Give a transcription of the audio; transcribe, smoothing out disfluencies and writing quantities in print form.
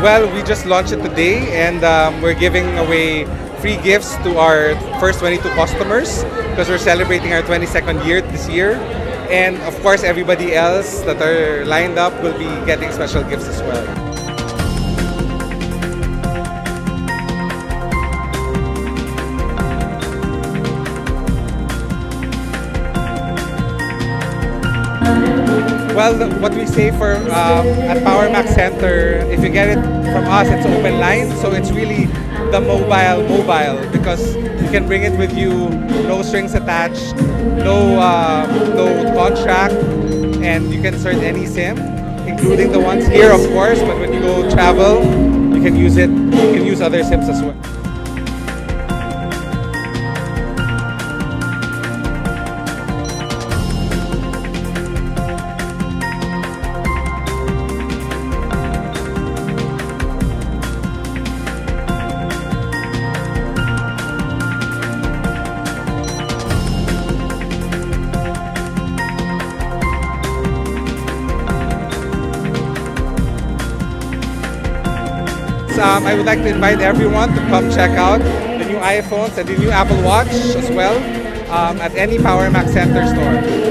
Well, we just launched it today, and we're giving away free gifts to our first 22 customers because we're celebrating our 22nd year this year. And of course, everybody else that are lined up will be getting special gifts as well. Well, what we say for at Power Mac Center, if you get it from us, it's open line, so it's really the mobile because you can bring it with you, no strings attached, no contract, and you can insert any SIM, including the ones here, of course. But when you go travel, you can use it. You can use other SIMs as well. I would like to invite everyone to come check out the new iPhones and the new Apple Watch as well at any Power Mac Center store.